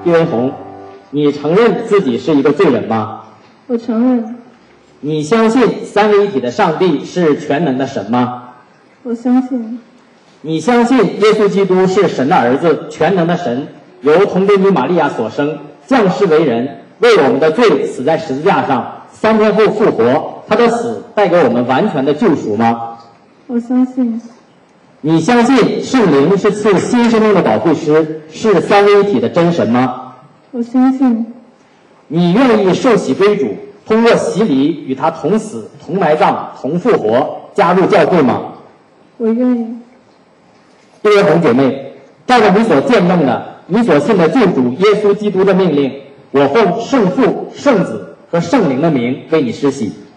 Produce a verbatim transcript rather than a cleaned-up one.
岳云红，你承认自己是一个罪人吗？ 我承认。 你相信三位一体的上帝是全能的神吗？ 我相信。 你相信耶稣基督是神的儿子，全能的神，由童贞女玛利亚所生，降世为人，为我们的罪死在十字架上，三天后复活。他的死带给我们完全的救赎吗？ 我相信。 你相信圣灵是赐新生命的保护师，是三位一体的真神吗？ 我相信。 你愿意受洗归主，通过洗礼与他同死、同埋葬、同复活，加入教会吗？ 我愿意。 岳云红姐妹，照着你所见证的、你所信的救主耶稣基督的命令，我奉圣父、圣子和圣灵的名为你施洗。